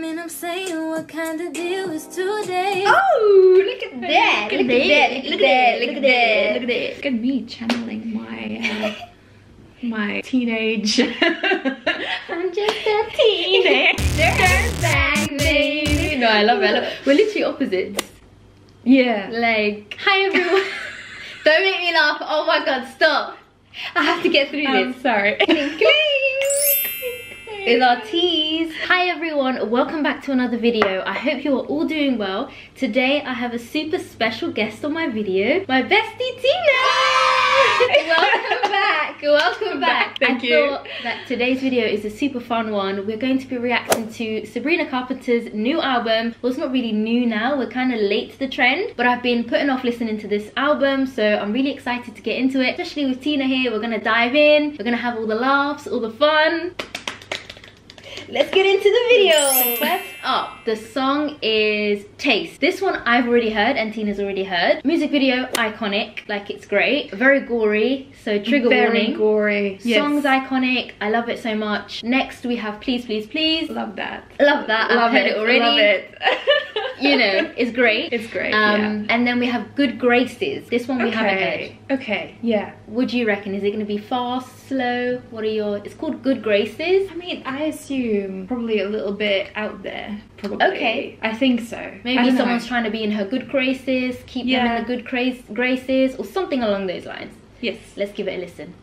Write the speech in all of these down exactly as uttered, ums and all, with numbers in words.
coming, I'm saying, what kind of deal is today? Oh, look at that! Look at that! Look at that! Look at that! Look at that! Look at me channeling my uh, my teenage. I'm just a teenager back, baby. No, I love it. I love it. We're literally opposites. Yeah. Like, hi everyone. Don't make me laugh. Oh my god, stop. I have to get through I'm this. sorry. Clink, clink. With our teas. Hi everyone, welcome back to another video. I hope you are all doing well. Today I have a super special guest on my video, my bestie Tina. Welcome back, welcome back. Thank I you. thought that today's video is a super fun one. We're going to be reacting to Sabrina Carpenter's new album. Well, it's not really new now, we're kind of late to the trend, but I've been putting off listening to this album, so I'm really excited to get into it, especially with Tina here. We're gonna dive in, we're gonna have all the laughs, all the fun. Let's get into the video. First up, the song is Taste. This one I've already heard and Tina's already heard. Music video, iconic, like it's great. Very gory, so trigger Very warning. Very gory. Yes. Song's iconic, I love it so much. Next we have Please Please Please. Love that. Love that, I've love heard it. it already. Love it. You know, it's great. It's great, um, yeah. And then we have Good Graces. This one we okay. haven't heard. Okay, yeah. What do you reckon? Is it going to be fast, slow? What are your... It's called Good Graces. I mean, I assume probably a little bit out there. Probably. Okay. I think so. Maybe someone's know. trying to be in her good graces, keep yeah. them in the good grace, graces, or something along those lines. Yes. Let's give it a listen.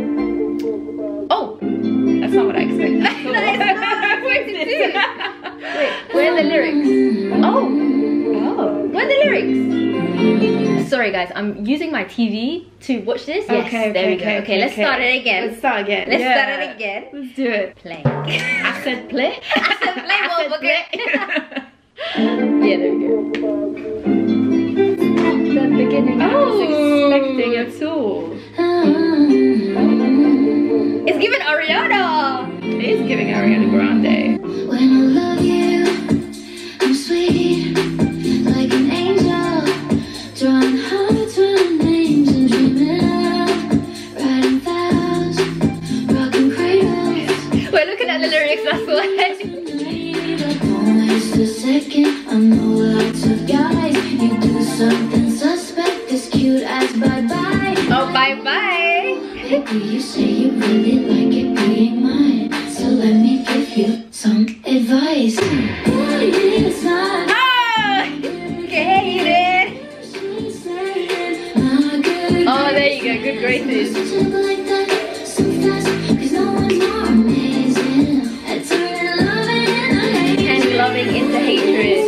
Oh! That's not what I expected. That is not what I expected too. Wait, where are the lyrics? Oh! Oh. Where are the lyrics? Sorry guys, I'm using my T V to watch this. Yes, okay, there we okay, go. okay, Okay, let's okay. start it again. Let's start again. Let's yeah. start it again. Let's do it. Play. I said play. I said play, I said play. Yeah, there we go. The beginning I Oh. was expecting at all. It's giving Ariana. It is giving Ariana Grande. When I love you, I'm sweet, like an angel, drawing hearts, running names and dreaming of writing vows, rocking cradles. We're looking at the lyrics, that's why. Don't waste a second, I know lots of guys. You do something suspect, as cute as bye-bye. Oh, bye-bye. You say you really like it being mine, so let me give you some advice. It's not Ah! Get it. Oh, there you go, Good Graces. Turning loving into hatred.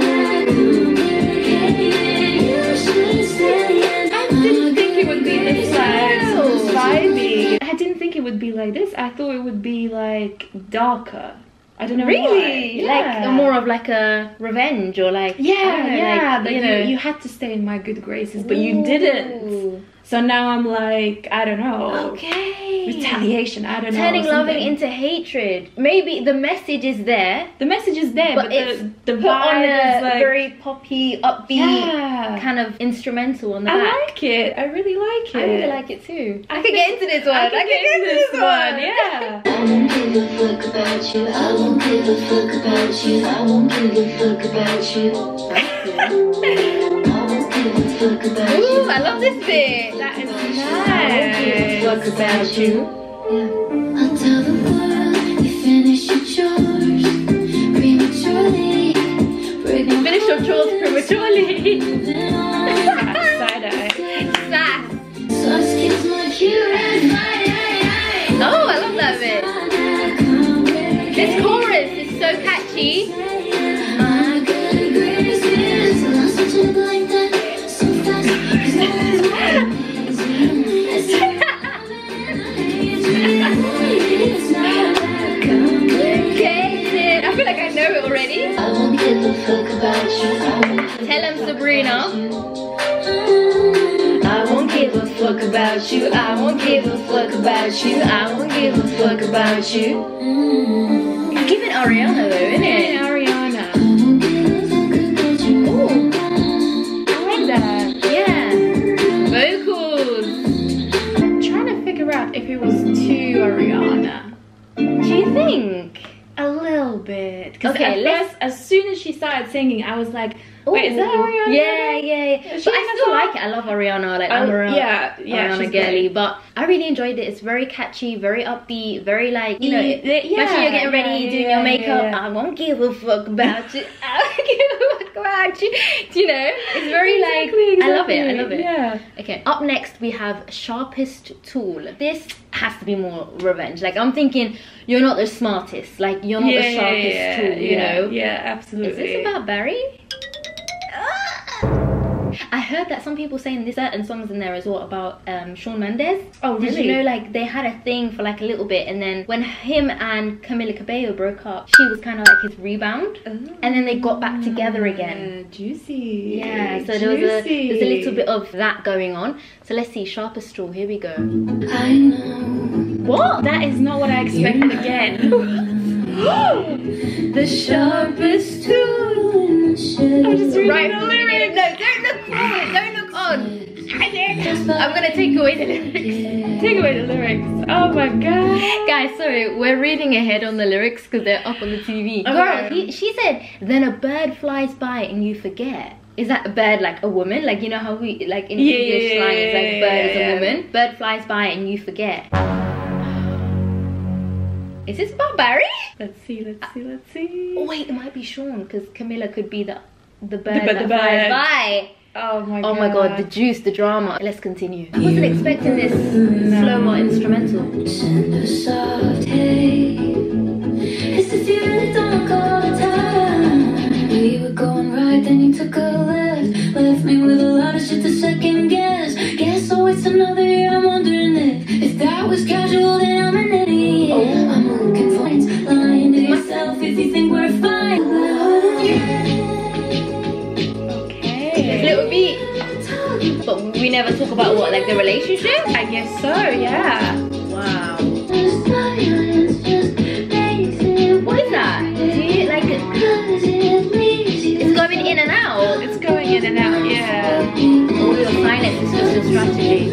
I didn't think it would be this like vibey. I didn't think it would be like this. I thought it would be like darker. I don't know Really? why. Like Yeah. a more of like a revenge or like... Yeah, I don't know, yeah. like, But you you, know. you had to stay in my good graces, but you didn't. Ooh. So now I'm like, I don't know. Okay. Retaliation, I don't know. Turning or loving something. into hatred. Maybe the message is there, The message is there, but, but, it's the, the put on vibe a is like... very poppy, upbeat Yeah. kind of instrumental on the I back. like it. I really like it. I really like it too. I, I could think- get into this one. I can get into this one, yeah. I won't give a fuck about you. I won't give a fuck about you. I won't give a fuck about you. I won't give a fuck about you. Ooh, I love this bit. That is I won't give a nice. fuck about you. I'll tell the world you finished your chores prematurely. Break my Finish your chores prematurely. moving on. Side eye. Sass. So excuse my curious. Oh, I love that bit. This chorus is so catchy. My good graces, lost a chick like that so fast. 'Cause that is amazing. It's not that complicated. I feel like I know it already. I won't give a fuck about you. I won't Tell him, Sabrina. I won't give a fuck about you. I won't give a fuck about you. I won't give a fuck about you. It's giving Ariana though, isn't Hey, it? Ariana. Ooh, I like that. yeah. Vocals. I'm trying to figure out if it was too Ariana. Do you think? A little bit. 'Cause Okay, at first, as soon as she started singing, I was like, wait, is that Ariana? Yeah, yeah, yeah. But I still like it. I love Ariana. Like, I'm Ariana, yeah, yeah, Ariana girly. But I really enjoyed it. It's very catchy, very upbeat, very like, you know, yeah, yeah, especially you're getting ready, yeah, doing yeah, your makeup. yeah. I won't give a fuck about you. I won't give a fuck about you. Do you know? It's very Exactly, like, exactly. I love it. I love it. Yeah. Okay, up next we have Sharpest Tool. This has to be more revenge. Like, I'm thinking, you're not the smartest. Like, you're not yeah, the sharpest yeah, tool, you yeah, know? Yeah, absolutely. Is this about Barry? I heard that some people saying there's certain songs in there as well about um, Shawn Mendes. Oh, really? Did you know, like, they had a thing for like a little bit, and then when him and Camila Cabello broke up, she was kind of like his rebound, Oh, and then they got back together again. Uh, juicy. Yeah, so juicy. there was a there's a little bit of that going on. So let's see, Sharpest Tool. Here we go. I know What? That is not what I expected again. the sharpest tool in the shed. I'm just reading Right, the no, lyrics. don't look on. Don't look on. I'm gonna take away the lyrics. Take away the lyrics. Oh my god. Guys, sorry, we're reading ahead on the lyrics because they're up on the T V. Okay. Girl, he, she said, then a bird flies by and you forget. Is that a bird like a woman? Like, you know how we, like in Yeah, English yeah, slang, it's like yeah, bird is yeah, a yeah. woman. Bird flies by and you forget. Is this about Barry? Let's see, let's see, let's see. Oh wait, it might be Sean because Camilla could be the the bird The bird- that the flies bird. by. Oh my Oh god. my god, the juice, the drama. Let's continue. I wasn't expecting this slower instrumental. Send a soft hey. It's the feeling that don't go time. We were going right, then you took a left. Left me with a lot of shit to second guess. Guess oh, it's another year. I'm wondering if if that was casual, then I'm an idiot. Oh. I'm looking for points, lying to yourself if you think we're fine. This little beat. But we never talk about what, like the relationship? I guess so, yeah. Wow. What is that? Do you, like, it's going in and out. It's going in and out, yeah. All your silence is just a strategy.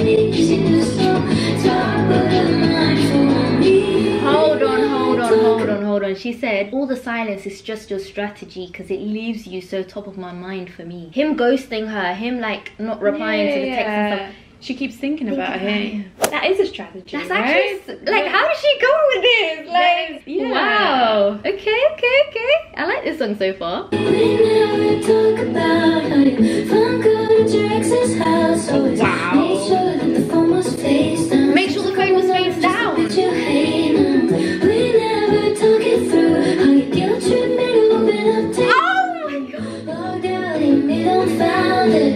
Hold on, hold on, hold on, hold on. She said, all the silence is just your strategy because it leaves you so top of my mind for me. Him ghosting her, him like not replying to the text and stuff. She keeps thinking Think about about him. That is a strategy, That's right? actually, like, how did she go with this? Like, Yeah. wow. Okay, okay, okay. I like this song so far. We never talk about how you found good at your ex's house. So it's Wow. make sure that the phone was face down. Make sure the phone was face down. That you hate them. We never talk it through. How you guilt trip me to open up to. Oh my god. Logged out, leave me dumbfounded.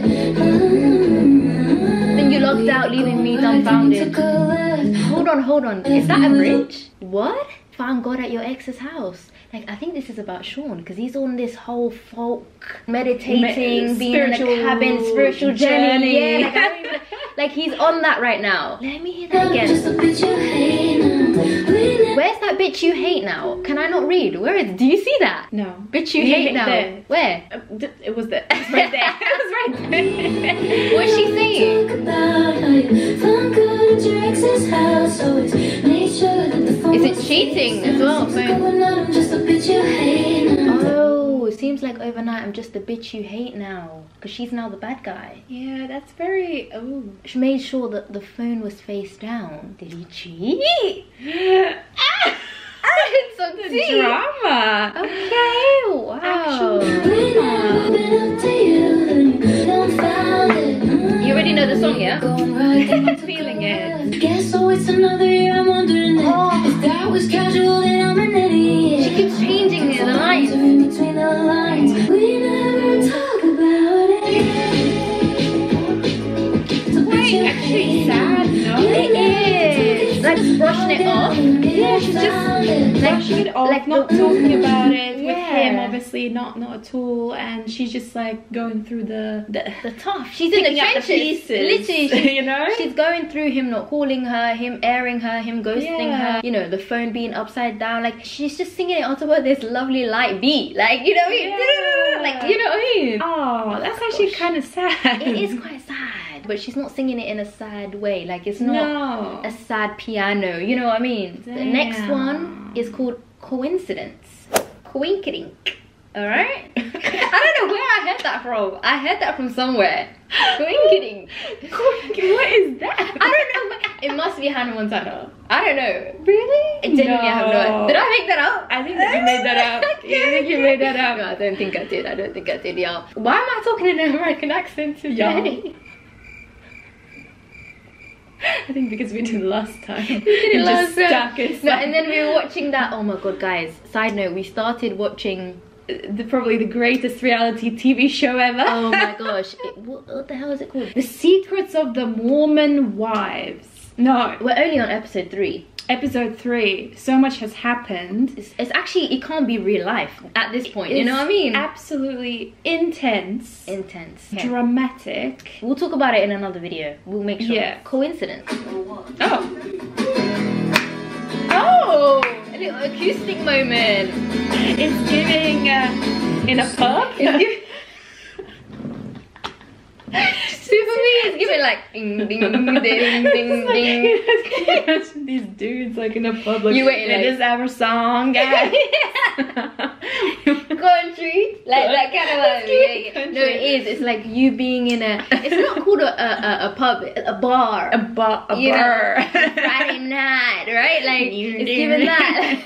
Then you logged out, leaving me dumbfounded. Took a left. Hold on, hold on. Is that a bridge? What? Found God at your ex's house. Like, I think this is about Sean because he's on this whole folk meditating, Me- being in a spiritual cabin, spiritual journey. journey. Yeah, like, I don't even, like he's on that right now. Let me hear that I'm just again. a bitch you hate them. We never Where's that bitch you hate now? Can I not read? Where is? Do you see that? No. Bitch you You hate hate now. there. Where? Uh, d- It was there. It was right there. It was right there. What's she saying? talk about how you found good at your ex's house. Always make sure that the phone Is it was cheating face as well? down. Phone- Overnight, I'm just a bitch you hate them. Oh, it seems like overnight I'm just the bitch you hate now. Because she's now the bad guy. Yeah, that's very. Oh. She made sure that the phone was face down. Did he cheat? It's so The deep. drama. Okay, wow. We never been up to you, then you dumbfounded. You already know the song, yeah? Going right, then you took Feeling a it. left. Guess so, it's another year. I'm wondering if, Oh. if that was casual, then I'm an idiot. She keeps changing the lines. In between the lines, we never talk about it. Wait, actually sad, no? It is. Like brushing it off. Yeah, she's just Like, brushing it off, like not the- talking about it with Yeah. him, obviously not not at all, and she's just like going through the the, the tough. She's in the picking up the trenches. pieces, Literally, she's, you know. she's going through him not calling her, him airing her, him ghosting Yeah. her. You know, the phone being upside down. Like she's just singing it on top of this lovely light beat. Like you know, what I mean? Yeah. Like you know what I mean? Oh, that's actually gosh. kind of sad. It is quite sad, but she's not singing it in a sad way. Like it's not No. a sad piano. You know what I mean? The next Damn. one is called Coincidence. Coinkydink. All right. I don't know where I heard that from. I heard that from somewhere. Quinking. What is that? I don't know. It must be Hannah Montana. I don't know. Really? Genuinely, no. I have no idea. Did I make that up? I think that you made that up. I think you made that up. No, I don't think I did. I don't think I did, y'all. Why am I talking in an American accent today? Y'all. I think because we did it last time. We did it last time. Us no, and then we were watching that. Oh my god, guys. Side note, we started watching the, probably the greatest reality T V show ever. Oh my gosh. It, what, what the hell is it called? The Secrets of the Mormon Wives. No. We're only on episode three. Episode three. So much has happened. It's, it's actually, it can't be real life at this point. You know what I mean? Absolutely intense. Intense. Okay. Dramatic. We'll talk about it in another video. We'll make sure. Yeah. Coincidence. Oh. Oh! A little acoustic moment. It's giving uh, in a pub. It's giving... Super me is giving like ding ding ding ding ding ding. Imagine these dudes like in a pub like, you wait, like, is our song, guys. Country, like that kind of like, yeah, yeah. No, it is. It's like you being in a. It's not called a a, a, a pub, a bar, a bar, a you bar. Know, Friday night, right? Like it's giving that.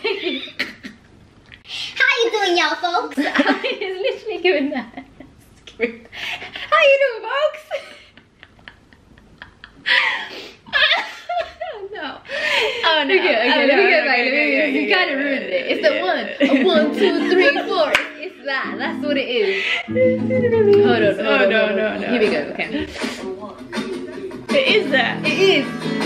How you doing, y'all folks? It's literally giving that. How you doing, folks? No. Oh no. Okay, okay, oh, let no, me go okay, back. okay, Let me okay, You okay, kind of okay, ruined it. It's the yeah. one. A one, two, three, four. It's that. That's what it is. Hold on, hold Oh, on, no, hold on. no, no. Here we go, okay. It is that. It is.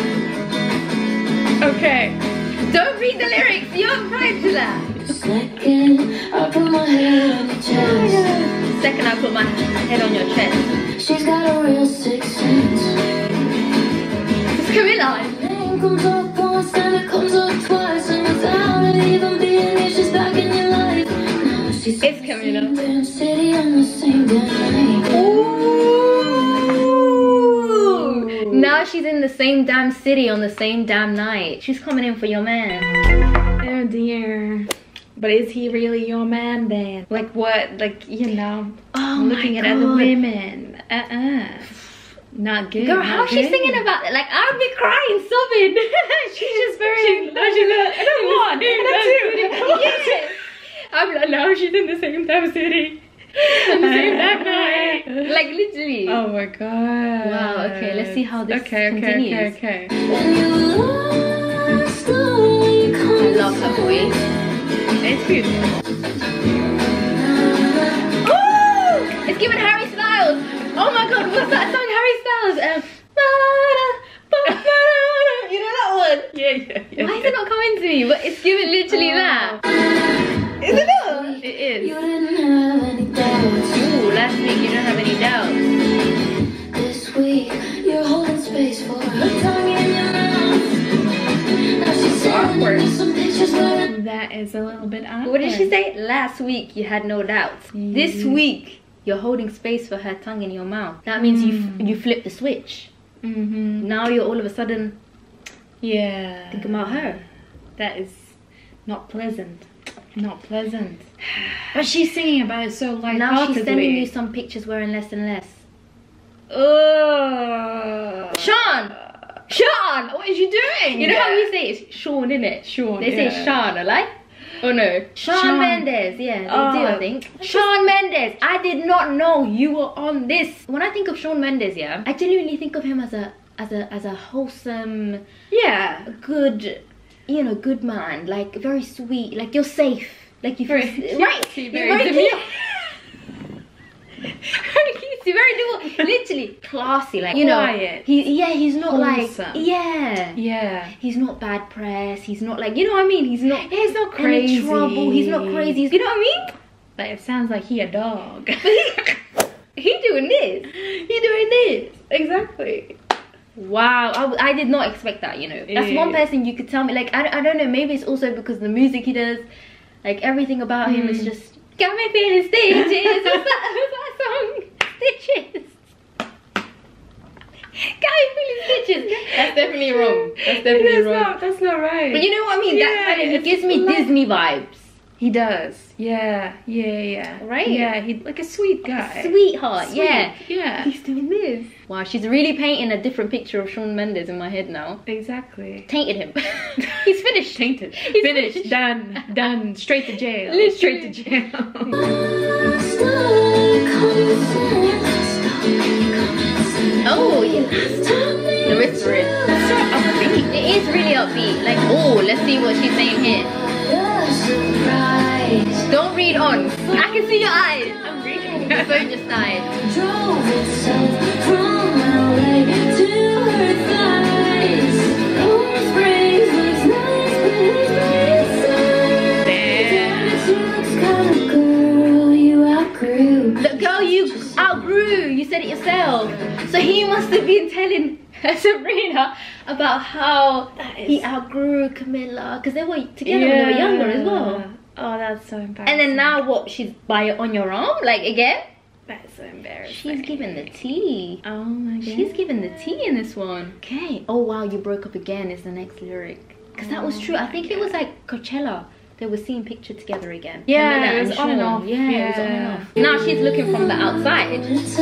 Okay. Don't read the lyrics. You have right to that. Second, I put my head on your chest. Second, I put my head on your chest. She's got a real sixth sense. It's Camilla. Name comes up once and it comes up twice, and without it even being here, she's back in your life. Now she's It's Camilla. in the same damn city on the same damn night. Ooh. Now she's in the same damn city on the same damn night. She's coming in for your man. Oh dear. But is he really your man then? Like what? Like, you know, Oh looking my at other God. women. Uh-uh. Not good. Girl, not how's she good. singing about it? Like, I'd be crying, sobbing. She's just very. She- no, she look- I don't want it. That's it. Yeah. I'm like, no, she's in the same damn city. On the same damn night. Like, literally. Oh my god. Wow, okay, let's see how this okay, continues. Okay, okay, And you lost the way you I come. love her voice. okay. It's good. Ooh! It's giving Harry Styles. Oh my god, what's that song, Harry Styles? Um, you know that one? Yeah, yeah, yeah. Why is it not coming to me? But it's giving literally that. Is it not? It is. You didn't have any doubts. Ooh, last week you don't have any doubts. This week, you're holding space for her tongue in your mouth. Now she's sending you some pictures where That is a little bit awkward. What did she say? Last week you had no doubts. This week you're holding space for her tongue in your mouth. That means you f you flip the switch. Mm-hmm. Now you're all of a sudden Yeah. thinking about her. That is not pleasant. Not pleasant. But she's singing about it so lightheartedly. Now she's sending you some pictures wearing less and less. Ugh. Sean! Sean! What is you doing? You know how we say it's Sean, innit? Sean, They say yeah. Sean, like? Oh no. Sean, Sean. Mendes, yeah, they Oh, do, I think. Sean Mendes, I did not know you were on this. When I think of Sean Mendes, yeah, I genuinely think of him as a as a as a wholesome, Yeah. good, you know, good man, like very sweet, like you're safe, like you feel Very cutesy, right, very you're very demure. cute. Very cutesy, very dual, literally classy, like you know, Quiet. he yeah, he's not Wholesome. like yeah. Yeah. He's not bad press. He's not like, you know what I mean? He's not He's not any crazy. trouble. He's not crazy. You know what I mean? Like, it sounds like he a dog. He doing this. He doing this. Exactly. Wow, I, I did not expect that, you know. That's one Yeah. person you could tell me. Like, I, I don't know, maybe it's also because the music he does, like everything about him is just, got me feeling stitches. What's that, what's that song? Stitches. Got me feeling stitches. That's definitely wrong. That's definitely That's wrong. not, that's not right. But you know what I mean? That Yeah, kind of, it it's gives me like- Disney vibes. He does. Yeah, yeah, yeah. Right? Yeah, he like a sweet guy. Sweetheart, Sweet, yeah. Yeah. He's doing this. Wow, she's really painting a different picture of Shawn Mendes in my head now. Exactly. Tainted him. He's finished. Tainted. He's finished. finished. Done. Done. Straight to jail. Literally. Straight to jail. Oh, yeah. The whispering. That's so upbeat. It is really upbeat. Like, oh, let's see what she's saying here. Don't read on. I can see your eyes. I'm reading. The phone just died. Drove itself from L A to her thighs. Cold Springs looks nice, but it's nice. Kind of girl you outgrew. The girl you outgrew. You said it yourself. So he must have been telling Sabrina about how he outgrew Camilla because they were together when they were younger as well. Oh, that's so embarrassing. And then now what? She's by on your arm, like again. That's so embarrassing. She's giving the tea. Oh my god. She's giving the tea in this one. Okay. Oh wow, you broke up again is the next lyric. Because that was true. I think it was like Coachella. They were seeing picture together again. Yeah, Camilla it was and on and Shawn. off. Yeah, it was on and off. Now she's looking from the outside.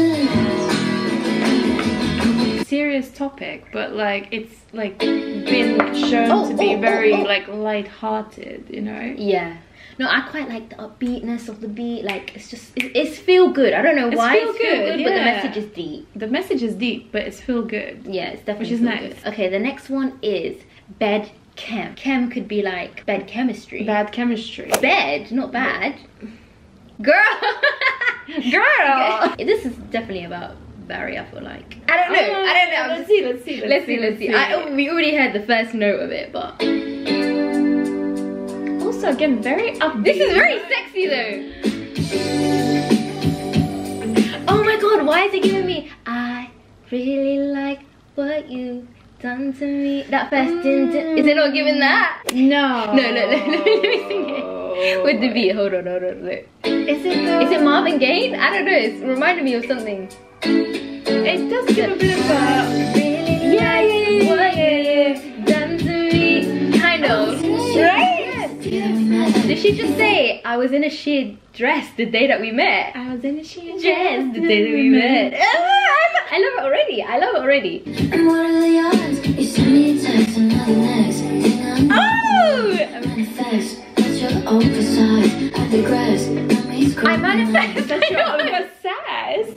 Serious topic, but like it's like been shown Oh, to be oh, very oh, oh. like light-hearted, you know. Yeah. No, I quite like the upbeatness of the beat. Like it's just, it, it's feel good. I don't know It's why feel it's feel good, good, but the yeah. message is deep. The message is deep, but it's feel good. Yeah, it's definitely Which is feel nice. good. Okay, the next one is bed chem. Chem could be like bed chemistry. Bad chemistry. Bed, not bad. Girl. Girl. This is definitely about Barry, I feel like. I don't know. Oh, I don't know. I'm let's just- see. Let's see. Let's, Let's see, let's see. I, we already heard the first note of it, but Also, again, very upbeat. this is very sexy though. Oh my god, why is it giving me? I really like what you done to me. That first din, din- is it not giving that? No. No, no, no, let me, let me sing it with the beat. Hold on, hold on, look. Is it though? Is it Marvin Gaye? I don't know. It's reminded me of something. It does give a bit of a. Really Yeah, yeah, yeah, what yeah, yeah. you done to me, kind of. Right? Did she just say I was in a sheer dress the day that we met? I was in a sheer Dress the day that we met. Ah, I love it already. I love it already. And what are the odds? You send me a text, another next thing I know. Oh! Manifest, that's your own facade. I digress. That means I manifest. That's your obsessed.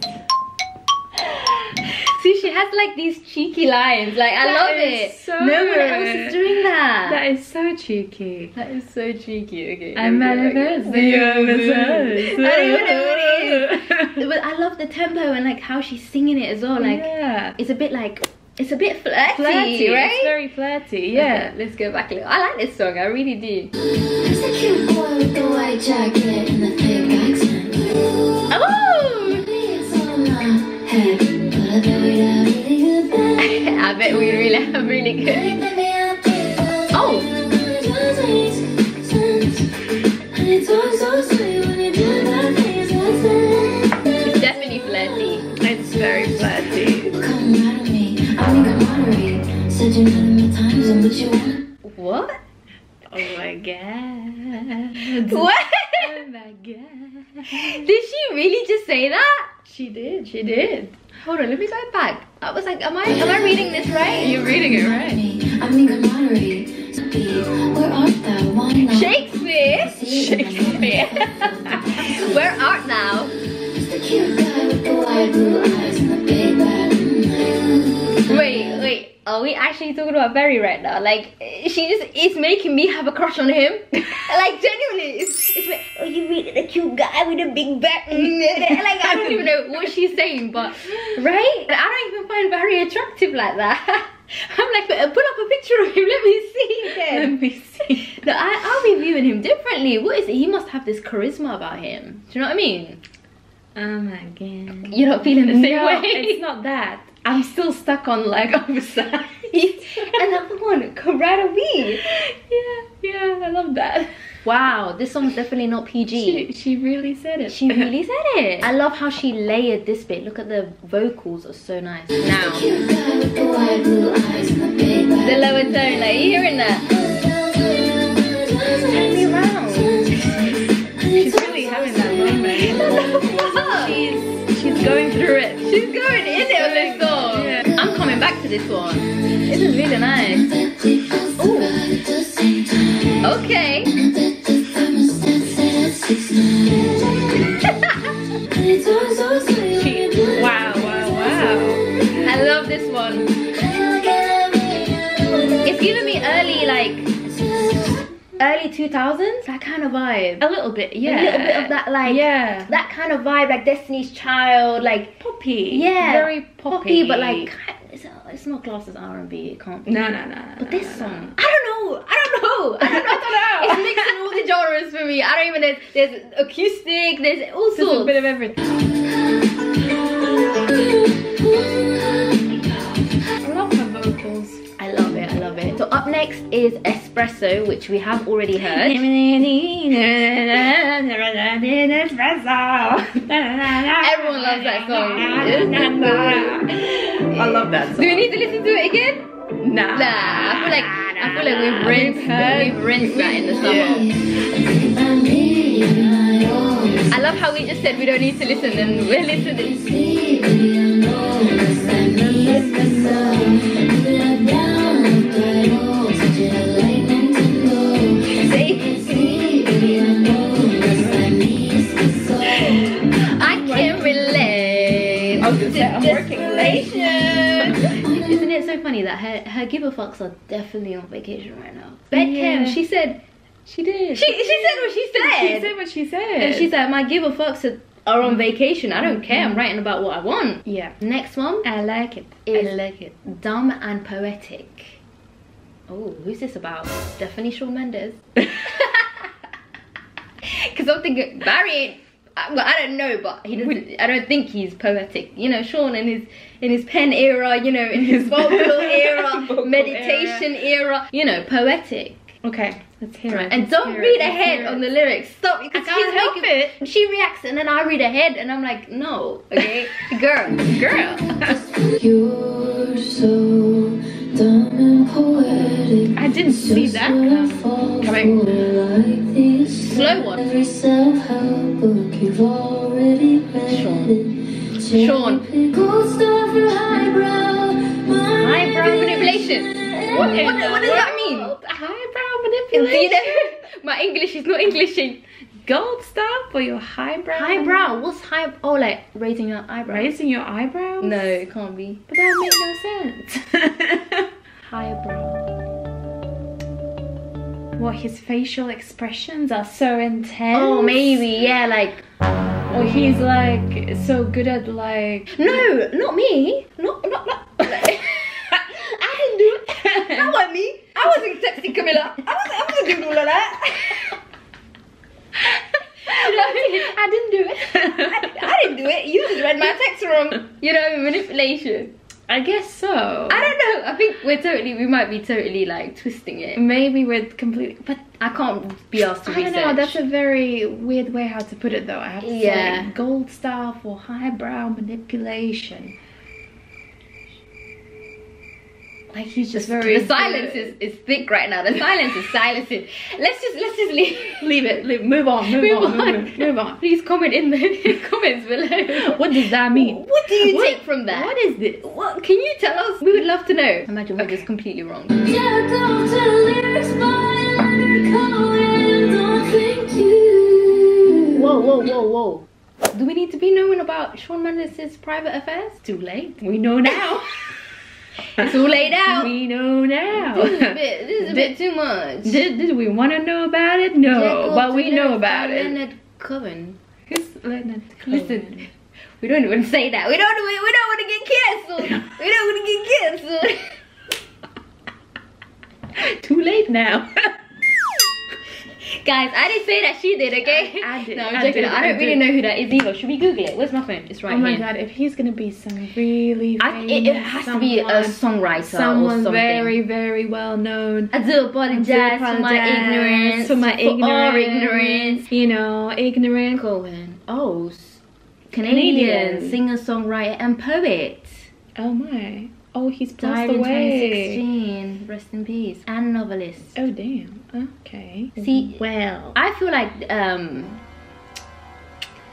See, she has like these cheeky lines. Like I That love is it. so No one else good. is doing that. That is so cheeky. That is so cheeky. Okay. I manifest the obsessed. I don't even know what it is. But I love the tempo and like how she's singing it as well. Like yeah. it's a bit like it's a bit flirty, Flirty, right? It's very flirty. Yeah. Okay, let's go back a little. I like this song. I really do. It's the cute boy with the white jacket and the thick accent. Oh! It's on my head, but I bet we'd have really good band. I bet we really have really good. Oh! It's definitely flirty. It's very flirty. Come right at me, I think I'm honorary. Said you're not in my time zone, but you wanna. What? Oh my god. What? Oh my god. Did she really just say that? She did. She did. Hold on, let me go back. I was like, am I am I reading this right? You're reading it right. I think I'm honorary. Where art thou? Why not? Shakespeare. Shakespeare. Where art thou? It's the cute guy with the wide blue eyes and the big bad. Wait, wait. Are we actually talking about Barry right now? Like, she just is making me have a crush on him. Like, genuinely, it's, it's like, oh, you really the cute guy with a big back. Like, I don't even know what she's saying, but right? I don't even find Barry attractive like that. I'm like, pull up a picture of him. Let me see Let him. me see. No, I, I'll be viewing him differently. What is it? He must have this charisma about him. Do you know what I mean? Oh my god. You're not feeling the same No, way. it's not that. I'm still stuck on like oversized. Another one, Corrado B. Yeah, yeah, I love that. Wow, this song's definitely not P G. She, she really said it. She really said it. I love how she layered this bit. Look at the vocals are so nice. Now, Cute guy with the wide blue eyes and the big bad. the lower tone, like, you hearing that? Turn me around. she's she's going through it. She's going in it on this song. Yeah. I'm coming back to this one. This is really nice. Ooh. Okay. Wow, wow, wow. I love this one. It's giving me early, like, early two thousands, that kind of vibe. A little bit, yeah. A little bit of that, like, yeah. that kind of vibe, like Destiny's Child, like Poppy. yeah, Very poppy. but like it's, it's not classed as R and B. It can't be. No, no, no, no. But this no, song, no. I don't know. I don't know. I don't know. I don't know. It's mixing all the genres for me. I don't even. There's, there's acoustic. There's all There's sorts. a bit of everything. I love her vocals. I love it. I love it. So up next is Espresso, which we have already heard. Everyone loves that song. I love that song. Do we need to listen to it again? Nah. Nah. I feel like I feel like we've rinsed we've rinsed that in the summer. I love how we just said we don't need to listen and we're listening. I can relate. I was gonna say, I'm working late. Isn't it so funny that her, her give a fucks are definitely on vacation right now? Bed Yeah. Kim, she said, She did. she, she said what she said. She said what she said. And she's like, my give a fucks are, are on vacation. I don't care. I'm writing about what I want. Yeah. Next one I like it. is I like it. Dumb and Poetic. Oh, who's this about? Definitely Shawn Mendes. Because I'm thinking Barry ain't. Well, I don't know, but he doesn't. I don't think he's poetic. You know, Shawn in his in his pen era. You know, in his vocal era, Vocal meditation era. You know, poetic. Okay, let's hear it. And let's don't hear read it, let's ahead hear on it. the lyrics. Stop, because I can't she's help making, it. She reacts and then I read ahead and I'm like, no, okay, girl, girl. You're so dumb and poetic. I didn't see that coming. Coming. Slow one. Every self-help book you've already read. Shawn. Gold star for highbrow. Eyebrow manipulation. What, what, what does that mean? Highbrow You manipulation. know, my English is not Englishing. Gold star for your highbrow. Highbrow. What's high? Oh, like raising your eyebrow. Raising your eyebrows? No, it can't be. But that makes no sense. Highbrow. What, his facial expressions are so intense? Oh, maybe. Yeah, like. Or he's like so good at like. No, not me. Not, not, not. I didn't do it. That wasn't me. I wasn't texting Camilla. I wasn't, I wasn't doing all of that. I didn't do it. I, I didn't do it. You just read my text wrong. You know, manipulation. I guess so. I don't know. I think we're totally, we might be totally like twisting it. Maybe we're completely. But I can't be asked to I don't research. know. That's a very weird way how to put it, though. I have to Yeah. say gold star for highbrow manipulation. Like he's just very. The silence is, is thick right now. The silence is silencing. Let's just let's just leave. Leave it. Leave. Move on. Move, Move on. on. Move, move on. Please comment in the comments below. What does that mean? What do you What- take from that? What is this? What can you tell us? We would love to know. Imagine we're just completely wrong. Jack off to the lyrics by Leonard Cohen. Don't think you. Whoa, whoa, whoa, whoa. Do we need to be knowing about Shawn Mendes' private affairs? Too late. We know now. It's all laid out. We know now. This is a bit, this is a bit too much. Did, did we want to know about it? No, Jack off but to we know lyrics about by it. Leonard Cohen. Who's Leonard Cohen? Listen, we don't even say that. We don't. We, we don't want to get cancelled. We don't want to get cancelled. Too late now. Guys, I didn't say that. She did. Okay. I- I did, No, I'm I joking. did, I don't I really did. know who that is either. Should we Google it? Where's my phone? It's right Oh my here. god, if he's gonna be some really I, famous, it, it has to be a someone- songwriter or someone something. very, very well known. I do apologize for my ignorance. For my for our ignorance. ignorance. You know, ignorant. Cohen. Oh, s- Canadian, Canadian. singer, songwriter, and poet. Oh my. Oh, he's passed Died in twenty away. sixteen. Rest in peace. And novelist. Oh damn. Okay. See, well, I feel like um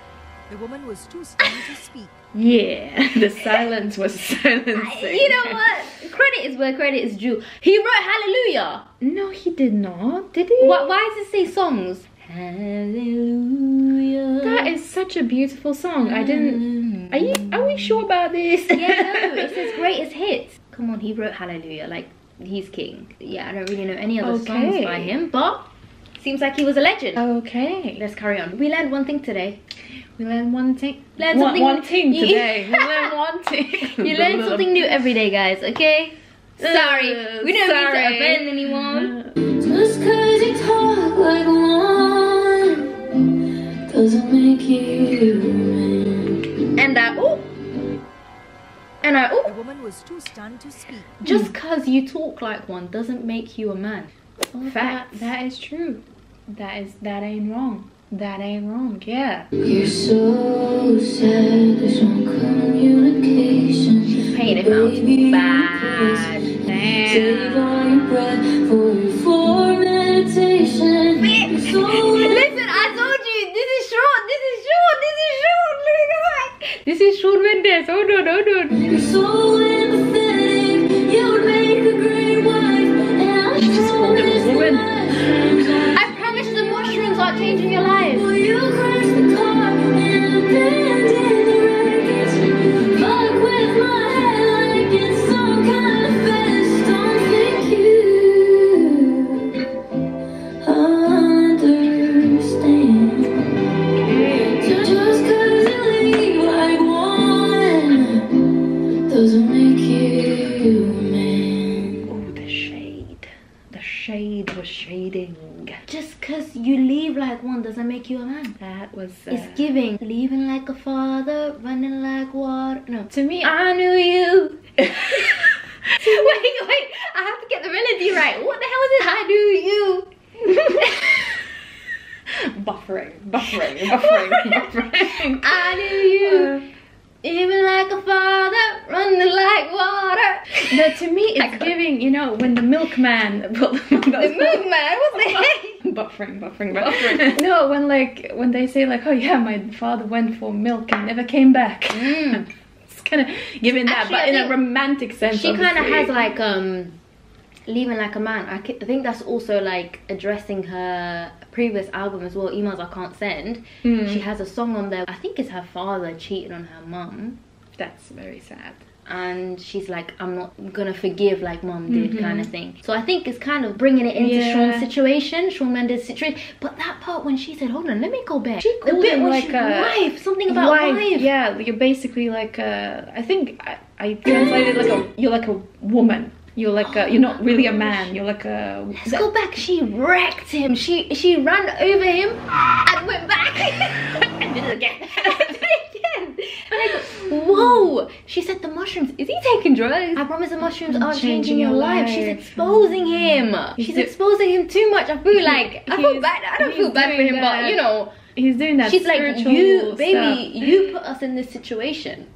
The woman was too stunned to speak. Yeah, the silence was silencing. You know what? Credit is where credit is due. He wrote Hallelujah. No, he did not. Did he? Why, why does it say songs? Hallelujah. That is such a beautiful song. I didn't. Are you? Are we sure about this? Yeah, no, it says greatest hits. Come on, he wrote Hallelujah. Like, he's king. Yeah, I don't really know any other Okay. songs by him, but seems like he was a legend. Okay. Let's carry on. We learned one thing today. We learned one thing. Learned one, something one thing you- today. We learned one thing. You learn something new every day, guys, okay? Sorry, Uh, we don't mean to sorry. offend anyone. Just cause you talk like one doesn't make you man. And I, oh, and I, The oh, woman was too stunned to speak. just cause you talk like one doesn't make you a man. Oh, Fact. that's- That is true. That is. That ain't wrong. That ain't wrong. Yeah. You're so sad, there's no communication. She's painted him out to be bad. Save Damn. all your breath for for meditation. You're so Listen, I told you, this is short, this is short, this is short. Look at that. This is Shawn Mendes. Hold on, hold on. You're so empathetic, you would make a great wife. And I She just called him a woman. I promise the mushrooms are changing your life. Will you crash the car and abandon the wreckage? Fuck with my head like it's some kind of fetish. Don't think you understand. Just cause you leave like one doesn't make you a man. Oh, the shade. The shade was shading. Just cause you leave like one doesn't make you a man. That was. Uh, It's giving. Leaving like a father, running like water. No. to me. I knew you. wait, wait. I have to get the melody right. What the hell is it? I knew you. buffering, buffering, buffering, buffering. I knew you. Even like a father, running like water. No, to me, it's giving. You know, when the milkman. The milkman, what's the heck? buffering, buffering, buffering. No, when like when they say like, oh yeah, my father went for milk and never came back. Mm. It's kind of giving that, Actually, but I in a think romantic sense. She kind of obviously. has like um leaving like a man. I, I think that's also like addressing her previous album as well, Emails I Can't Send. Mm. She has a song on there, I think it's her father cheated on her mum, That's very sad. and she's like, I'm not gonna forgive like mum did, Mhm. kind of thing. So I think it's kind of bringing it into Yeah. Shawn's situation, Shawn Mendes' situation. But that part when she said, hold on, let me go back, She the called bit him when like she, a wife, something about wife, Yeah, you're basically like a. I think I, I translated like a. You're like a woman. You're like a. You're not really a man. You're like a. Let's go back. She wrecked him. She she ran over him and went back and did it again. did it again. And I go, whoa. She said the mushrooms. Is he taking drugs? I promise the mushrooms aren't changing your life. She's exposing him. She's do- exposing him too much. I feel like I feel He's- bad. I don't he's feel bad for doing him, but that. you know, He's doing that. she's like, spiritual you, baby, stuff. you put us in this situation.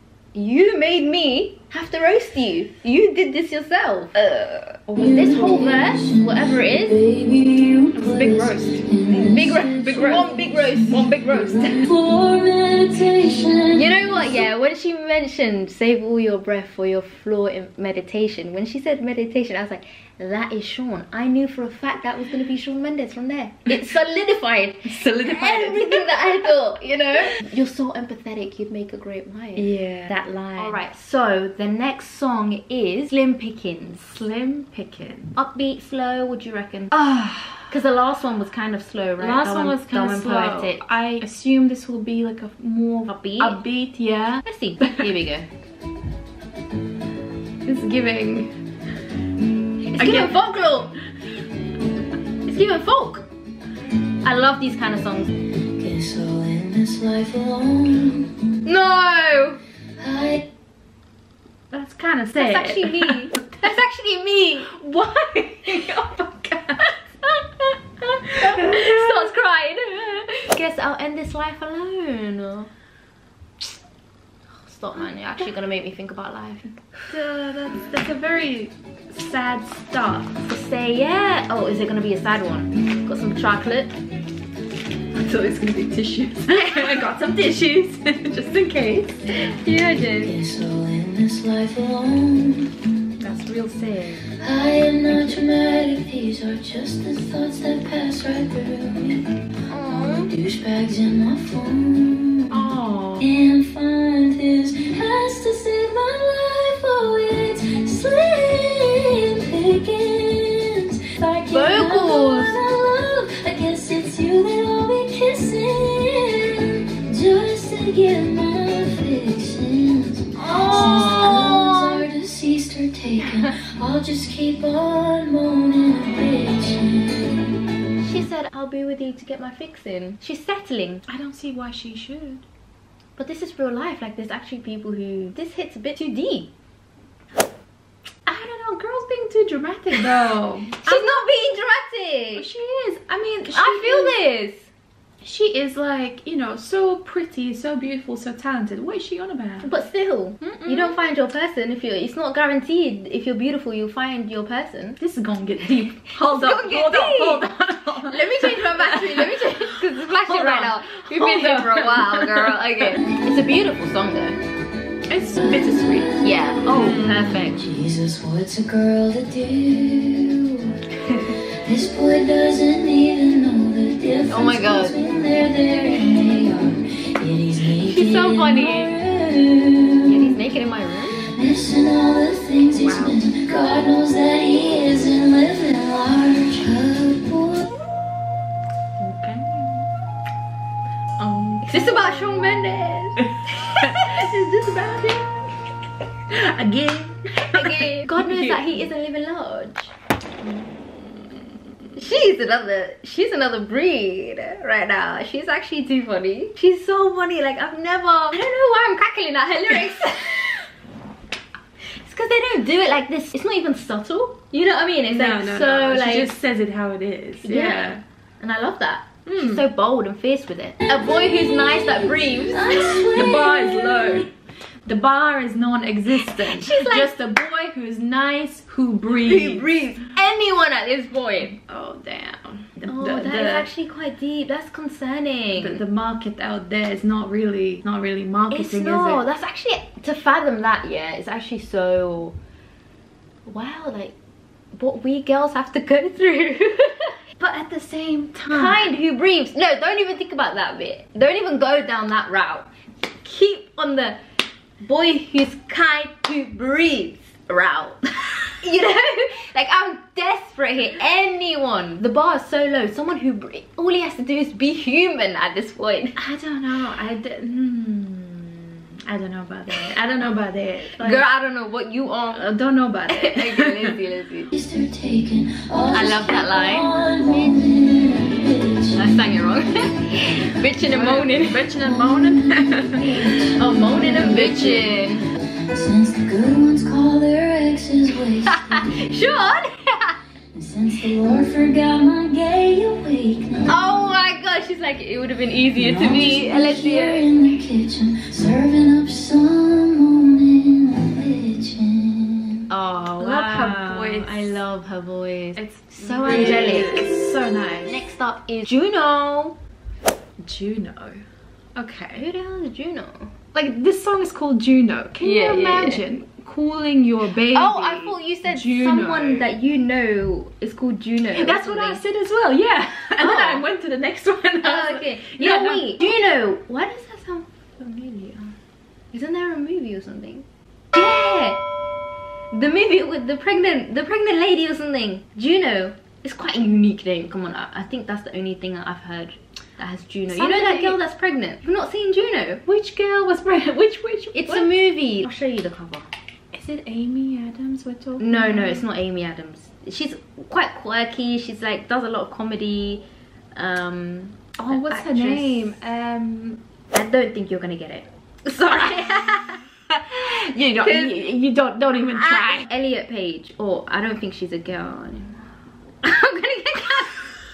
You made me have to roast you. You did this yourself. Uh, this whole verse, whatever it is, Baby, you It's a big roast. big roast, big roast, one big roast, One big roast. for meditation. You know what? Yeah, when she mentioned save all your breath for your floor in meditation, when she said meditation, I was like, that is Shawn. I knew for a fact that was going to be Shawn Mendes from there. It solidified Solidified. everything that I thought. You know, you're so empathetic. You'd make a great wife. Yeah. That line. All right. So the next song is Slim Pickings. Slim picking. Upbeat, slow. What do you reckon? Ah. Because the last one was kind of slow, right? Last That one was kind that of one slow. poetic. I assume this will be like a more Upbeat? Upbeat, yeah. Let's see. Here we go. It's giving. It's giving folklore. It's giving folk. I love these kind of songs. Guess I'll end this life alone. No, I That's kind of sad. that's actually me. That's actually me. Why? Oh my god. Starts crying. Guess I'll end this life alone. Stop, man. You're actually gonna make me think about life. Uh, that's, that's a very sad start. Say yeah. Oh, is it gonna be a sad one? Got some chocolate. So it's gonna be tissues. I got some tissues, just in case. Yeah, dude. Guess I'll end this life alone. That's real sad. I am not dramatic, these are just the thoughts that pass right through me. All the douchebags in my phone. Oh. Can't find his has to save my life. Oh, it's slim pickings. If I can't have the one I love, I guess it's you that I'll be kissing just to get my fixings. Oh. Since the ones are deceased or taken, I'll just keep on moaning and bitching. She said, I'll be with you to get my fix in. She's settling. I don't see why she should. But this is real life. Like, there's actually people who... This hits a bit too deep. I don't know, girls being too dramatic though. She's not being dramatic. She is. I mean, she I feel is, this. She is like, you know, so pretty, so beautiful, so talented. What is she on about? But still, Mm-mm. you don't find your person if you're... It's not guaranteed. If you're beautiful, you'll find your person. This is gonna get deep. Hold It's on, gonna get hold on, deep. hold on, hold on. Let me change my battery. Let me change... Because it's flashing Hold right on. now. We've Hold been here on. for a while, girl. Okay. It's a beautiful song, though. It's bittersweet. Yeah. Oh, perfect. Jesus, what's a girl to do? This boy doesn't even know the difference Oh my God. between they're there and they are. Yet he's naked She's so in funny. my Yeah, room. he's naked in my room. Missing all the things he's Wow. missing. God knows that he isn't living large. Good boy. Okay. Um, Is this about Shawn Mendes? is this about him? Again? Okay. God knows that he isn't living large. She's another, she's another breed right now. She's actually too funny. She's so funny. Like, I've never, I don't know why I'm cackling at her lyrics. It's because they don't do it like this. It's not even subtle. You know what I mean? It's No, like no, so no. like. She just says it how it is. Yeah. Yeah. And I love that. Mm. She's so bold and fierce with it. A boy who's nice that breathes. The bar is low. The bar is non-existent. She's like- just a boy who's nice, who breathes. Who breathes. Anyone at this point. Oh damn. The, Oh, the, that is the, actually quite deep. That's concerning. the, the market out there is not really, not really marketing, It's not. is it? That's actually, to fathom that, yeah, it's actually so, wow, like, what we girls have to go through. But at the same time, Kind who breathes. No, don't even think about that bit. Don't even go down that route. Keep on the boy who's kind who breathes route. You know, like, I'm desperate here. Anyone. The bar is so low. Someone who breathes. All he has to do is be human at this point. I don't know. I d- hmm, I don't know about that. I don't know about that. Like, Girl, I don't know what you are. I don't know about that. Okay, let's see, let's see. They're taken. I'll I just love that keep line. on moaning and bitching. I sang it wrong. Bitching and moaning. Bitching and moaning. Oh, moaning and bitching. Since the good ones call their exes wasted. Sean! And since the Lord forgot my gay awakening. Oh my god, she's like, it would have been easier to be a Here lesbian. in the kitchen, serving up some moaning and bitching. Oh, wow. Love her voice. I love her voice. It's so really- angelic. It's so nice. Next up is Juno. Juno. Okay. Who the hell is Juno? Like, this song is called Juno. Can Yeah, you yeah, yeah. imagine calling your baby? Oh, I thought you said Juno? someone that you know is called Juno. or That's what I something. said as well, yeah. And then Oh. I went to the next one. I was Oh, like, okay. Yeah, no, no. wait. Juno. Why does that sound familiar? Isn't there a movie or something? Yeah. The movie with the pregnant, the pregnant lady or something. Juno. It's quite a unique name. Come on, I, I think that's the only thing that I've heard that has Juno. You know that Somebody- girl that's pregnant? You've not seen Juno? Which girl was pregnant? Which, which? It's what? a movie. I'll show you the cover. Is it Amy Adams we're talking No, about? no, it's not Amy Adams. She's quite quirky. She's like does a lot of comedy. Um, Oh, what's her actress. name? Um, I don't think you're gonna get it. Sorry. you don't, you, you don't, don't even try. Elliot Page. Or I don't think she's a girl anymore. I'm gonna get cancelled.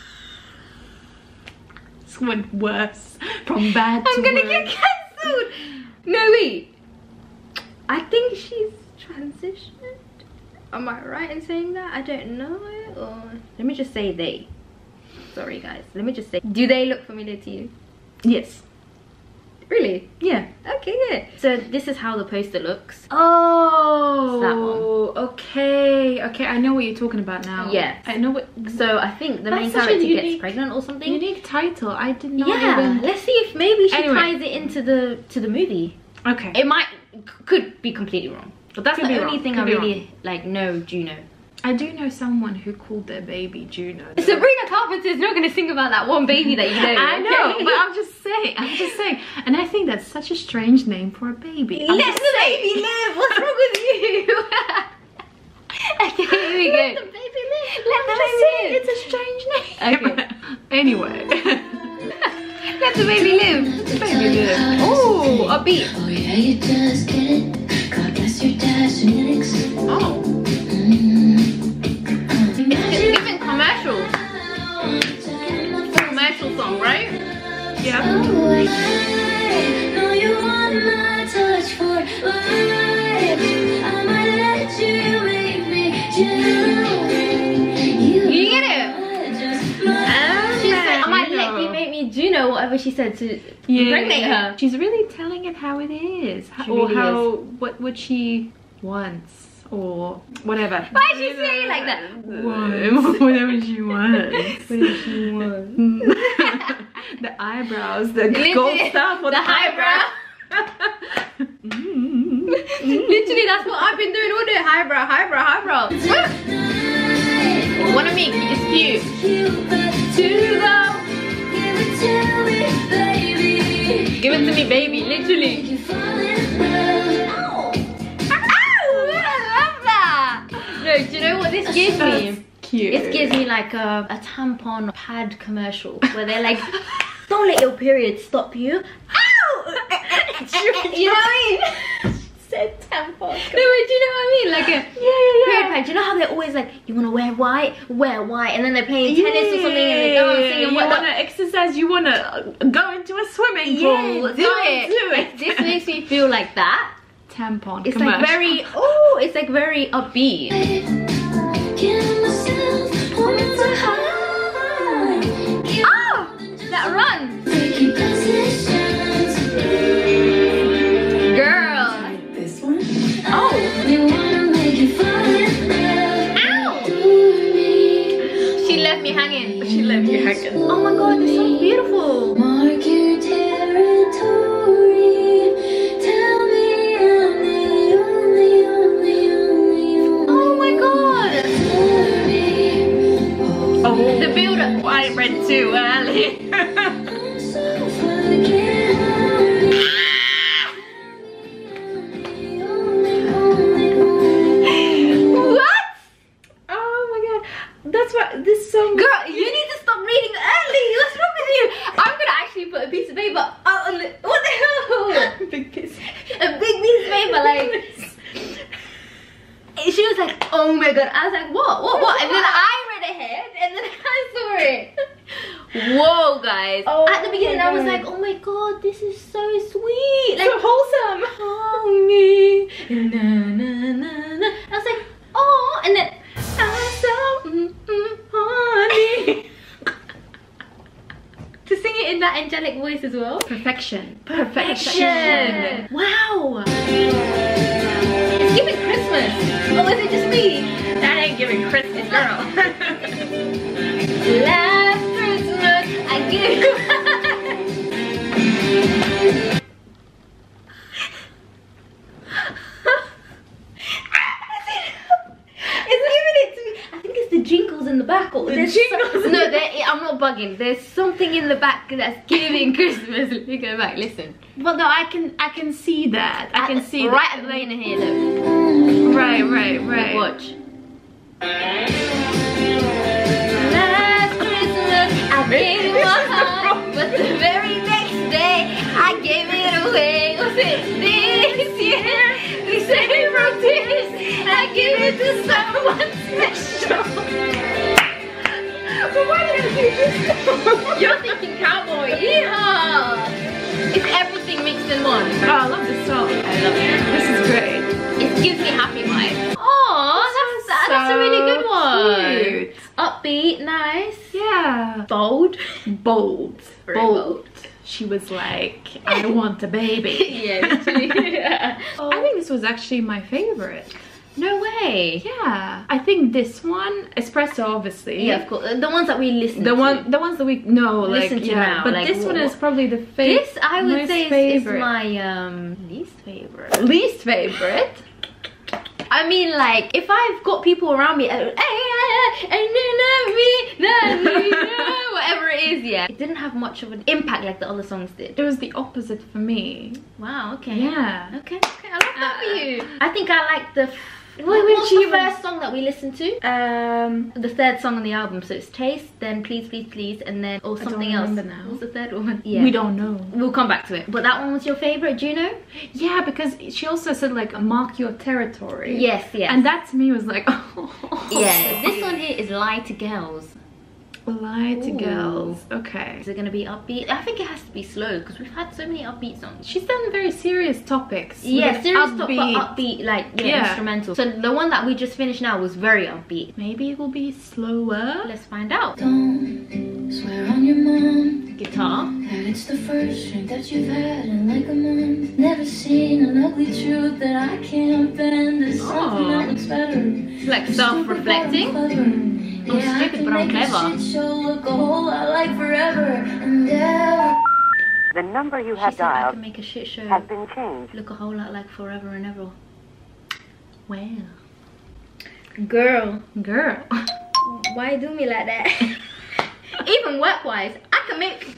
This went worse. From bad to I'm gonna worse. get cancelled. No, wait. I think she's transitioned. Am I right in saying that? I don't know. Or let me just say they. Sorry guys, let me just say, do they look familiar to you? Yes. Really? Yeah. Okay, good. So this is how the poster looks. Oh, that one. Okay, okay, I know what you're talking about now. Yes. I know what. So I think the That's main such a character unique- gets pregnant or something. Unique title. I did not Yeah, even. let's see if maybe she Anyway. ties it into the to the movie. Okay. It might, could be completely wrong, but that's Could the be only wrong, thing could I be really like know Juno. I do know someone who called their baby Juno. though. Sabrina Carpenter is not going to sing about that one baby that you know. I know, okay? but I'm just saying. I'm just saying, and I think that's such a strange name for a baby. I'm Let just the saying. baby live. What's wrong with you? Okay, here we go. Let the baby live. Let I'm the just baby saying, live. it's a strange name. Okay. Anyway. Let the baby live. Baby live. Oh, a beat. Oh yeah, you just get it. God bless your dash genetics. Oh, it's even commercial. Commercial song, right? Yeah. Oh, I know you want my touch for life. I might let you make me Juno. You get it? Just She said, I might let Juno. you make me Juno, whatever she said to Yeah. impregnate her. She's really telling it how it is. She or really how, what, what she wants. Or whatever. Why is she saying it like that? Whatever she wants. Whatever she wants. The eyebrows, the Literally, gold stuff for the the, eyebrow. Mm. Literally, that's what I've been doing all day. Highbrow, highbrow, highbrow. One of me is cute. To go. give it to me, baby. Give it to me, baby. Literally. You fall in love. Ow! I love that. No, do you know what this gives me? Cute. It gives me like a, a tampon pad commercial where they're like, don't let your period stop you. Ow! You know what I mean? said tampon. No, wait, do you know what I mean? Like a Yeah, yeah, period yeah. pad. Do you know how they're always like, you want to wear white? Wear white. And then they're playing tennis or something and they're dancing and you whatnot. want to exercise, you want to go into a swimming Yeah, pool. do go it. do it. This makes me feel like that. Tampon It's commercial. like very, oh, it's like very upbeat. Give myself one to high. Oh, that run. Taking positions. Girl. This one. Oh, We wanna make you fall in love. ow. Do me. She left me hanging. She left you hanging. Oh my god, this song's beautiful. Mark your territory. Tell me I'm the only, only, only, only. Oh my god. For me. Oh, The build up. I read too early. I'm so forgetful. Only, only, only. What? Oh my god, that's what this song. Girl, you need to stop reading early. What's wrong with you? I'm gonna actually put a piece of paper out on the, what the hell? Big piece. A big piece of paper, like. She was like, oh my god. I was like, what, what, what? And then I read ahead, and then I saw it. Whoa, guys. Oh At the beginning, my I was God. like, oh my god, this is so sweet. Like, So wholesome. hold me. Na, na, na, na. I was like, oh, and then I'm so mm, mm, honey. To sing it in that angelic voice as well. Perfection. Perfection. Wow. It's giving Christmas. Oh, is it just me? That ain't giving Christmas, girl. Last Christmas, I give you. It's giving it to me. I think it's the jingles in the back. Or The there's jingles some- in no, the- there- I'm not bugging. There's something in the back that's giving Christmas. Let me go back. Listen. Well, no, I can, I can see that. I can see right that. at the beginning here. Look. Right, right, right. Watch. Last Christmas I gave you my heart, but the very next day I gave it away. Was it this year? We saved from tears. I give it to someone special. But why did I do this? You're thinking cowboy. Yeehaw! It's everything mixed in one. Oh, I love this song. I love it. This is great. It gives me happy vibes. Oh, that's, that's a really good one. Cute. Upbeat, nice. Yeah. Bold. bold. Very bold. bold. She was like, I want a baby. Yeah, literally. Yeah. Oh. I think this was actually my favorite. No way. Yeah, I think this one, espresso, obviously. Yeah, of course. The ones that we listen the to. one, the ones that we know, like Listen to yeah. now, But like, this one what- is probably the favorite. This I would say is, is favorite. my um least favorite. least favorite. I mean, like, if I've got people around me, uh, whatever it is, yeah, it didn't have much of an impact like the other songs did. It was the opposite for me. Wow. Okay. Yeah. Okay. Okay. I love that Uh, for you. I think I like the. Wait, What wait, was she the even- first song that we listened to? Um, The third song on the album. So it's Taste, then Please Please Please, and then or don't something else. remember now. What's the third one? Yeah. we don't know. We'll come back to it. But that one was your favorite, do you know? Yeah, because she also said like mark your territory. Yes, yes. And that to me was like, oh. Yeah. This one here is Lie to Girls. Lie to Ooh. girls. Okay. Is it gonna be upbeat? I think it has to be slow because we've had so many upbeat songs. She's done very serious topics. Yeah, with serious top, but upbeat. upbeat, like yeah, Yeah. instrumental. So the one that we just finished now was very upbeat. Maybe it will be slower. Let's find out. Don't swear on your mom Guitar. that it's the first drink that you've had in like a month. Never seen an ugly truth that I can't bend. There's something Oh. that looks better. Like self-reflecting. I'm stupid, but I'm clever. Shit show look a whole lot like forever and ever. The number you She have said I dialed can make a shit show has been changed. look a whole lot like forever and ever. Well, girl, Girl. why do me like that? Even work-wise, I can make.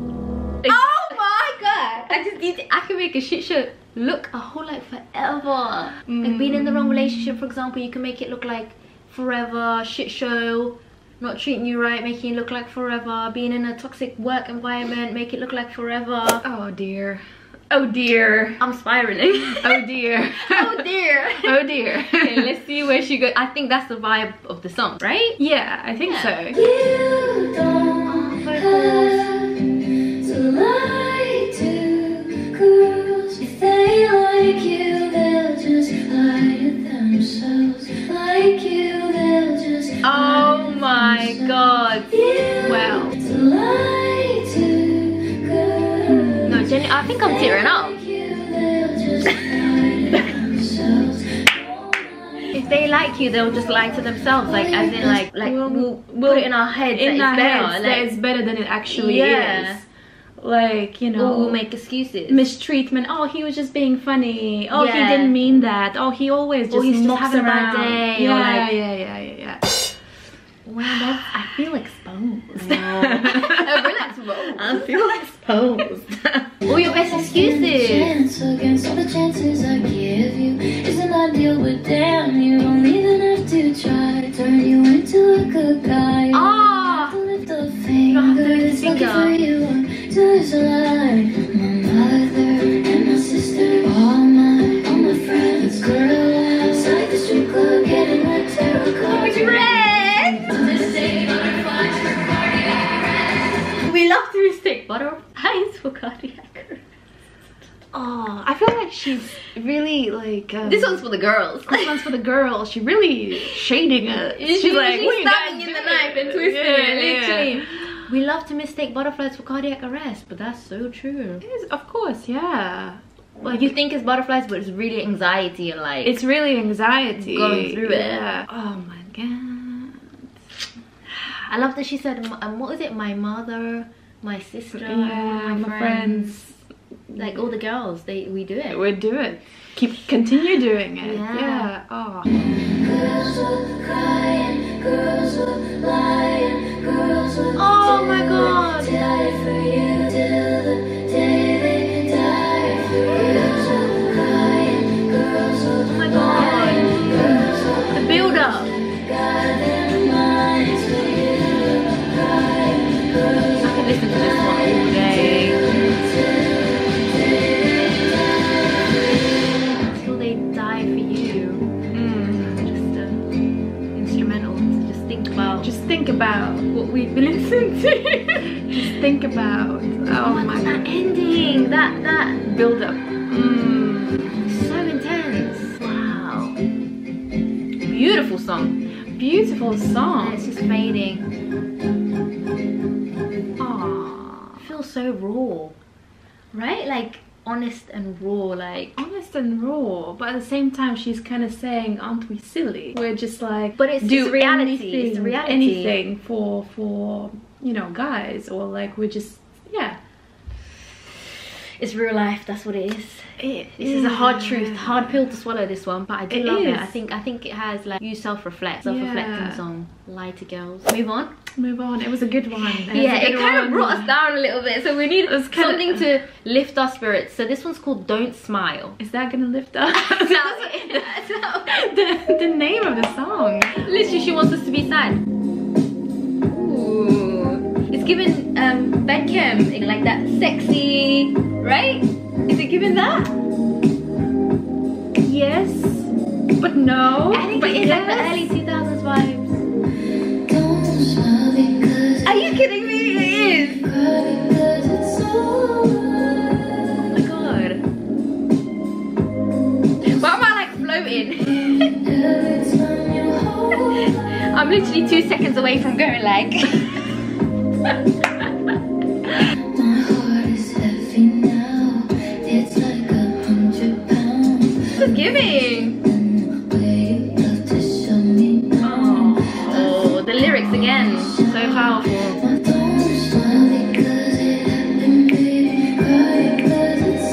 Oh my god! I just need. To, I can make a shit show look a whole like forever. Like being in the wrong relationship, for example, you can make it look like forever. Shit show, not treating you right, making it look like forever. Being in a toxic work environment, make it look like forever. Oh dear. Oh dear. I'm spiraling. Oh dear. Oh dear. Oh dear. Okay, let's see where she goes. I think that's the vibe of the song, right? Yeah, I think Yeah. so. You don't have to lie to girls. If they like you, they'll just lie to themselves. Like you, they'll just Oh my god. Well. to lie to girls. No, Jenny, I think I'm tearing up. Like you, they'll just lie to themselves. If they like you, they'll just lie to themselves. Like, as in, like, like We'll- we'll, we'll- put it in our heads In that our it's better. heads, like, that it's better than it actually Yeah. is. Like, you know. or we'll make excuses. mistreatment. Oh, he was just being funny. Oh, Yeah. he didn't mean that. Oh, he always just Or he's just mocks having a bad around. day, or Yeah, like- yeah, yeah, yeah, yeah. Wow, that's, I feel exposed. I feel exposed. All your best excuses. Chance against all the chances I give you isn't ideal, but damn, you don't even have to try. Turn you into a good guy. Ah. You don't have to lift a don't finger. have to lift a It's lucky finger. for you, I'm just alive. My mother and my sister, all my, all my friends. Girl outside the strip club, getting my tarot cards. We love to mistake butterflies for cardiac arrest. Oh, I feel like she's really like. Um, This one's for the girls. This one's for the girl. She really shading it. She's, She's like, what you stabbing guys in the doing? knife and twisting Yeah, it, literally. yeah. We love to mistake butterflies for cardiac arrest, but that's so true. It is, of course, yeah. Like, you think it's butterflies, but it's really anxiety and like It's really anxiety. Going through it. Yeah. Oh my god. I love that she said, um, what was it? My mother, my sister, Yeah, my, my friends. friends. Like all the girls, they we do it. We do it. Keep continue doing it. Yeah. Yeah. Oh. Girls were crying, girls were lying, girls were Oh my god. die for you till the day they die for you. Girls were crying, girls were Oh my god. girls were The build up. got their minds for you. Crying, girls I could listen to this one all day. Until they die for you. Mm. Just uh, instrumental to just think about Just think about. what we've been listening to. Just think about. Oh, Oh my god, that ending, that that Build up. Mm. so intense. Wow. Beautiful song. Beautiful And song. it's just fading. Aw. so raw, right? Like honest and raw, like honest and raw, but at the same time she's kind of saying, aren't we silly? We're just like, but it's do it's reality. anything, It's reality. anything for for you know, guys, or like we're just, yeah. It's real life, that's what it is. It this is. is a hard truth, hard pill to swallow, this one, but I do it love is. it. I think I think it has like, you self-reflect, self-reflecting Yeah. song. Lie to girls. Move on. Move on. It was a good one. It Yeah, it it kind of brought us down a little bit, so we need was kinda- something to lift our spirits. So this one's called Don't Smile. Is that gonna lift up? That's not- the, the name of the song. Literally, she wants us to be sad. Ooh. It's given um, Beckham, like that sexy, right? Is it given that? Yes, but no. I think but it is yes. like the early two thousands vibes. Don't smile because Are you kidding me? It is. cry because it's over. Oh my god. Why am I like floating? Every time you hold I'm literally two seconds away from going like. my heart is heavy now. It's like a hundred pounds. What's giving? And the way you love to show me now. Oh, the lyrics again. So powerful. Now don't smile because it happened, baby. Cry because it's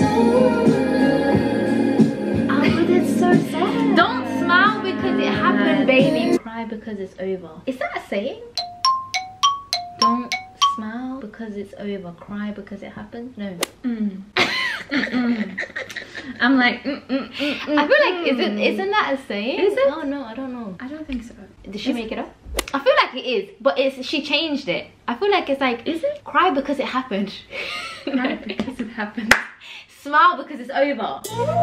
over. Oh, but it's so sad. Don't smile because it happened, baby. Cry because it's over. Is that a saying? Don't smile because it's over. Cry because it happened? No. Mm. Mm-mm. I'm like, mm, mm, mm, mm, I feel like, is it, mm. isn't that a saying? Is it? Oh no, I don't know. I don't think so. Did she Is- make it up? I feel like it is, but it's she changed it. I feel like it's like, Is it? cry because it happened. Right, because it happened. Smile because it's over.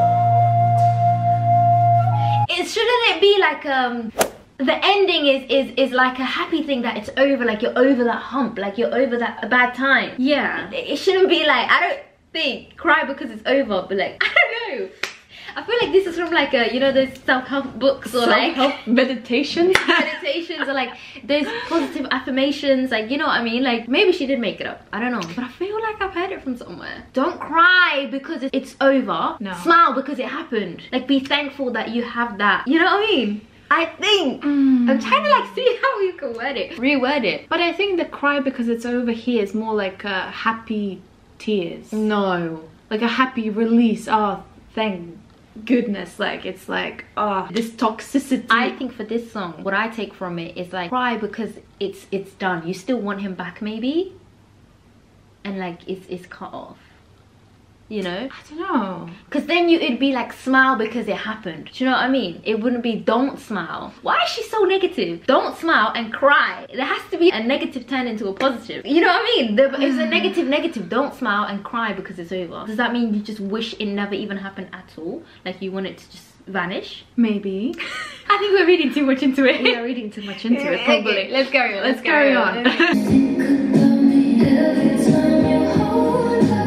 It shouldn't it be like um the ending is is is like a happy thing, that it's over, like you're over that hump, like you're over that bad time. Yeah. It, it shouldn't be like, I don't think cry because it's over, but like, I don't know. I feel like this is from like a, you know, those self-help books or like Self-help meditation. meditations or like those positive affirmations, like, you know what I mean? Like maybe she did make it up, I don't know, but I feel like I've heard it from somewhere. Don't cry because it- it's over. No. Smile because it happened. Like be thankful that you have that, you know what I mean? I think Mm. I'm trying to like see how you can word it, reword it. But I think the cry because it's over here is more like a happy tears. No, Like a happy release. Oh, thank goodness. Like it's like, oh, this toxicity. I think for this song, what I take from it is like, cry because it's it's done. You still want him back maybe, and like it's it's cut off, you know? I don't know. Because then you, it'd be like, smile because it happened. Do you know what I mean? It wouldn't be don't smile. Why is she so negative? Don't smile and cry. There has to be a negative turn into a positive. You know what I mean? There, it's a negative negative. Don't smile and cry because it's over. Does that mean you just wish it never even happened at all? Like you want it to just vanish? Maybe. I think we're reading too much into it. We are reading too much into it, probably. Okay, let's carry on. Let's carry on. Think about me every time you hold her.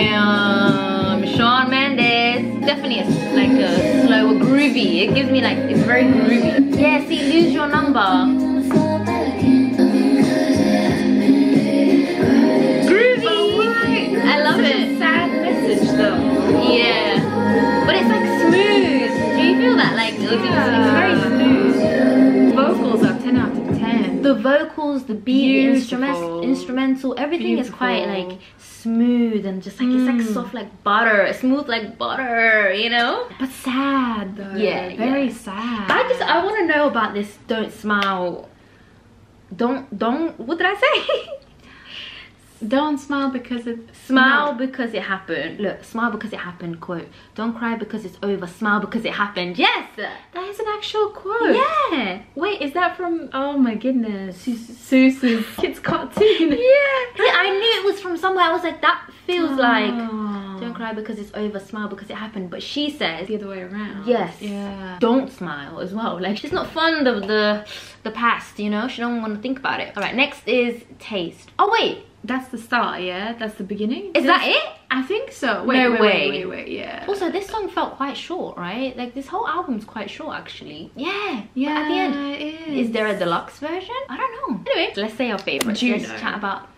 Damn, Shawn Mendes. Definitely a, like a slower groovy. It gives me like, it's very groovy. Yeah, see, lose your number. Wanna fall back in because it happened, baby. Cry Groovy. I love Such it. a sad message though. Yeah, but it's like smooth. Do you feel that? Like it's, it's very smooth. Vocals are ten out of ten. The vocals, the beat, the instrument, Beautiful. instrumental, everything is quite Beautiful. like smooth and just like it's like Mm. soft like butter, smooth like butter, you know? But sad though. Yeah, Very yeah. sad. I just I want to know about this. Don't smile. Don't don't. What did I say? Don't smile because it Smile No. because it happened. Look, smile because it happened. Quote. Don't cry because it's over. Smile because it happened. Yes. That is an actual quote. Yeah. Wait, is that from? Oh my goodness, Seuss's kids cartoon. Yeah. I knew it was from somewhere. I was like, that feels like. Oh. Don't cry because it's over. Smile because it happened. But she says, the other way around. yes. Yeah. Don't smile as well. Like she's not fond of the the past. You know, she don't want to think about it. All right. Next is taste. Oh wait. That's the start, yeah? That's the beginning? Is that it? I think so. Wait, No wait, way. wait, wait, wait, yeah. Also, this song felt quite short, right? Like this whole album's quite short, actually. Yeah. Yeah, At the end, it is. is there a deluxe version? I don't know. Anyway, let's say our favorites. Juno. Let's chat about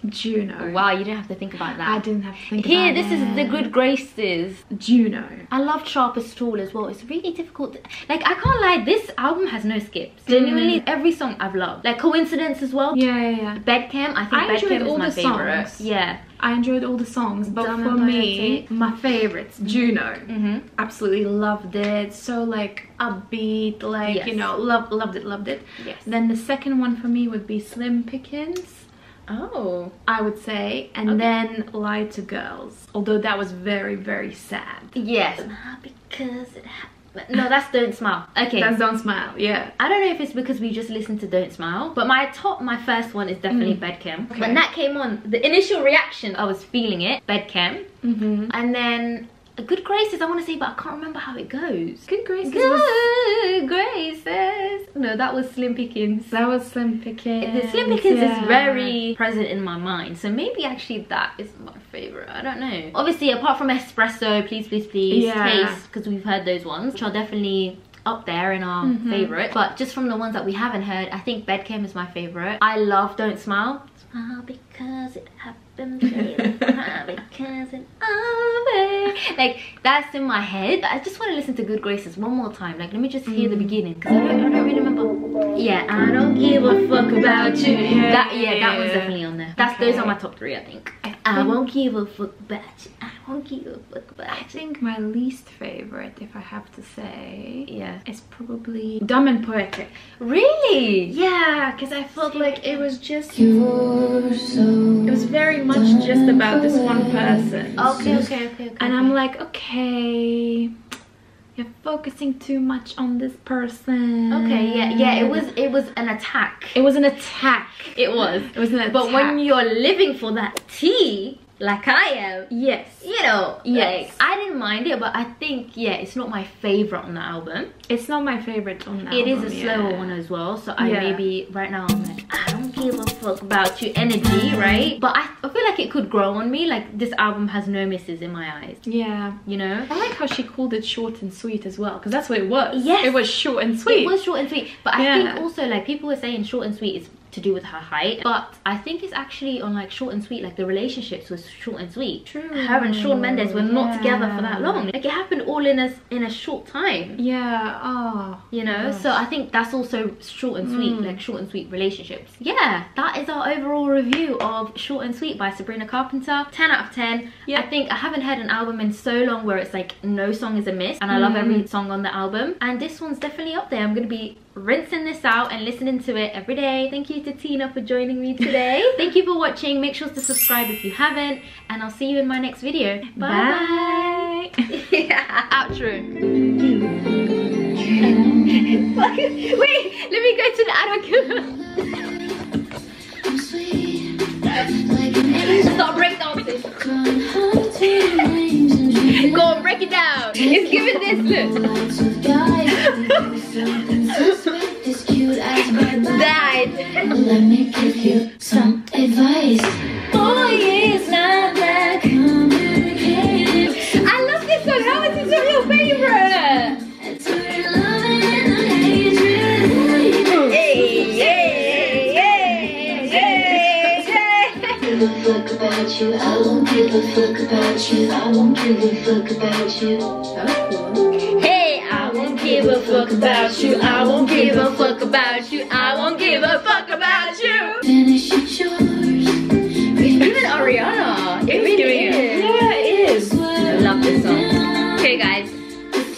Juno. Wow, you didn't have to think about that. I didn't have to think Here, about this it. is The Good Graces. Juno. I loved Sharpest Tool as well. It's really difficult to, like, I can't lie, this album has no skips. Genuinely, Mm. every song I've loved. Like Coincidence as well. Yeah, yeah, yeah. Bedcam, I think I enjoyed Bedcam is all my the favorite. songs. Yeah. I enjoyed all the songs, but Dumb for and me, Poetic. my favorites, Juno. Mm-hmm. Absolutely loved it. So like upbeat, like Yes. you know, loved, loved it, loved it. Yes. Then the second one for me would be Slim Pickens, Oh. I would say, and Okay. then Lie to Girls. Although that was very, very sad. Yes. Because it happened. No, that's Don't Smile. Okay. That's Don't Smile. Yeah. I don't know if it's because we just listened to Don't Smile, but my top, my first one is definitely Mm. Bedcam. Okay. When that came on, the initial reaction, I was feeling it, Bedcam. Mm-hmm. And then Good Graces, I want to say, but I can't remember how it goes. Good Graces. Was, Good Graces. No, that was Slim Pickens. that was Slim Pickens. The Slim Pickens yeah. is very present in my mind, so maybe actually that is my favorite. I don't know. Obviously, apart from Espresso, Please Please Please, Yeah. Taste, because we've heard those ones, which are definitely up there in our Mhm. favorite. But just from the ones that we haven't heard, I think Bedcam is my favorite. I love Don't Smile. Smile because it happened, baby. Smile because it happened. Like, that's in my head. I just want to listen to Good Graces one more time. Like, let me just hear the beginning, because I don't, I don't really remember. Yeah, I don't give a fuck about you. Yeah, That, yeah, that one's yeah. definitely on there. That's Okay. Those are my top three, I think. I won't give a fuck about you. I won't give a fuck about I you. think my least favorite, if I have to say, Yeah. is probably Dumb and Poetic. Really? Yeah, because I felt like it was just, it You're so was very much just about this one person. Okay, okay, okay, okay. And I'm like, okay, you're focusing too much on this person. Okay, yeah, yeah, it was it was an attack. It was an attack. It was. It was an attack. But when you're living for that tea, like I am, Yes. you know, Yes. like, I didn't mind it, but I think, yeah, it's not my favorite on the album. It's not my favorite on the It album. is a slower yeah. one as well, so I Yeah. maybe, right now, I'm like, I don't give a fuck about you energy, right? But I, I feel like it could grow on me, like, this album has no misses in my eyes, Yeah. you know? I like how she called it short and sweet as well, because that's what it was. Yes. It was short and sweet. It was short and sweet, but I Yeah. think also, like, people were saying short and sweet is to do with her height, but I think it's actually on like short and sweet, like the relationships was short and sweet. True. Her and Shawn Mendes were not Yeah. together for that long. Like, it happened all in a in a short time. Yeah. Oh. You know, gosh. so I think that's also short and sweet, Mm. like short and sweet relationships. Yeah, that is our overall review of Short and Sweet by Sabrina Carpenter. ten out of ten. Yeah. I think I haven't heard an album in so long where it's like no song is a miss, and I love Mm. every song on the album. And this one's definitely up there. I'm gonna be rinsing this out and listening to it every day. Thank you to Tina for joining me today. Thank you for watching. Make sure to subscribe if you haven't, and I'll see you in my next video. Bye. Bye. Yeah, outro. Wait, let me go to the I don't care. I'm sweet, like an angel. Stop breakdancing. Drawing hard to your names and dreaming Go on, break it down. It's giving this look. lights of guys. Something suspect as cute as my body. Died. Let me give you some advice. Boy, it's not that complicated. I love this song. How is this not your favorite? It's your loving and the hatred. Hey, hey, hey, hey, hey. Give a fuck about you. I won't give a fuck about you. I won't give a fuck about you. Hey, I won't give a fuck about you. I won't give a fuck about you. I won't give a fuck about you. Finish your chores. Even Ariana, it really is. Yeah, it is. I love this song.